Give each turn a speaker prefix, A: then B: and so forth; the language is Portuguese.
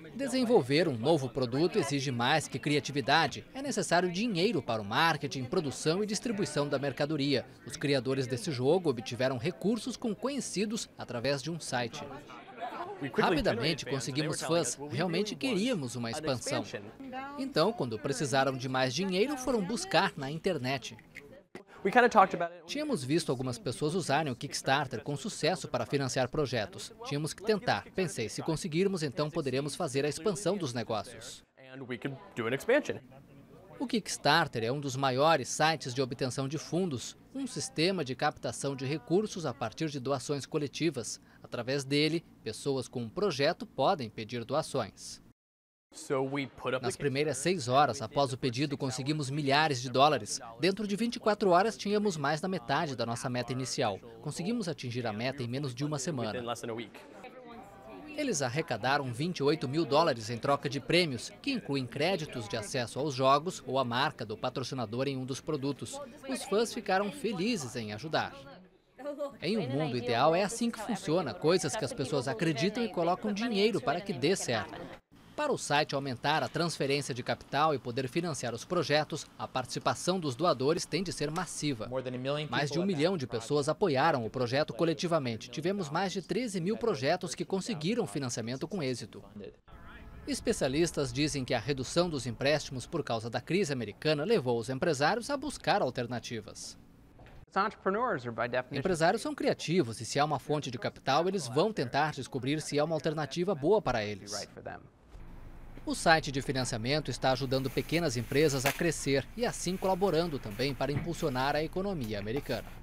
A: Desenvolver um novo produto exige mais que criatividade. É necessário dinheiro para o marketing, produção e distribuição da mercadoria. Os criadores desse jogo obtiveram recursos com conhecidos através de um site. Rapidamente conseguimos fãs, realmente queríamos uma expansão. Então, quando precisaram de mais dinheiro, foram buscar na internet. Tínhamos visto algumas pessoas usarem o Kickstarter com sucesso para financiar projetos. Tínhamos que tentar. Pensei, se conseguirmos, então poderemos fazer a expansão dos negócios. O Kickstarter é um dos maiores sites de obtenção de fundos, um sistema de captação de recursos a partir de doações coletivas. Através dele, pessoas com um projeto podem pedir doações. Nas primeiras 6 horas após o pedido, conseguimos milhares de dólares. Dentro de 24 horas, tínhamos mais da metade da nossa meta inicial. Conseguimos atingir a meta em menos de uma semana. Eles arrecadaram 28 mil dólares em troca de prêmios, que incluem créditos de acesso aos jogos ou a marca do patrocinador em um dos produtos. Os fãs ficaram felizes em ajudar. Em um mundo ideal, é assim que funciona, coisas que as pessoas acreditam e colocam dinheiro para que dê certo. Para o site aumentar a transferência de capital e poder financiar os projetos, a participação dos doadores tem de ser massiva. Mais de 1 milhão de pessoas apoiaram o projeto coletivamente. Tivemos mais de 13 mil projetos que conseguiram financiamento com êxito. Especialistas dizem que a redução dos empréstimos por causa da crise americana levou os empresários a buscar alternativas. Empresários são criativos e se há uma fonte de capital, eles vão tentar descobrir se há uma alternativa boa para eles. O site de financiamento está ajudando pequenas empresas a crescer e assim colaborando também para impulsionar a economia americana.